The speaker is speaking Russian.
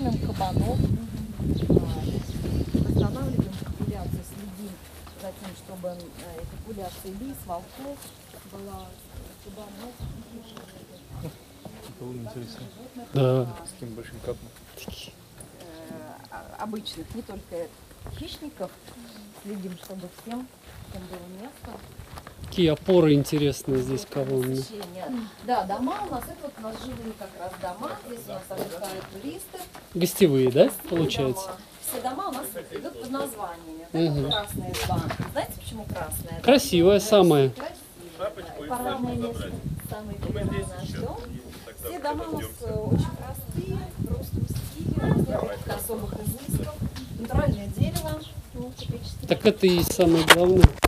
кормим кабанов, восстанавливаем популяцию, следим за тем, чтобы популяция лис, волков была, кабанов. Было интересно. Да. С таким большим капом. Обычных, не только хищников. Следим, чтобы всем было место. Какие опоры интересные здесь колонны. Посещение. Да, дома у нас, это вот у нас живые как раз дома. Здесь у нас отдыхают туристы. Гостевые, да, Гостевые получается? дома. Все дома у нас идут под названиями. Это красная изба. Знаете, почему красная? Красивая самая. Красивая. Парадное место. Самый первый наш дом. Все дома у нас очень простые, в русском стиле, никаких особых изысков. Натуральное дерево. Так это и самое главное.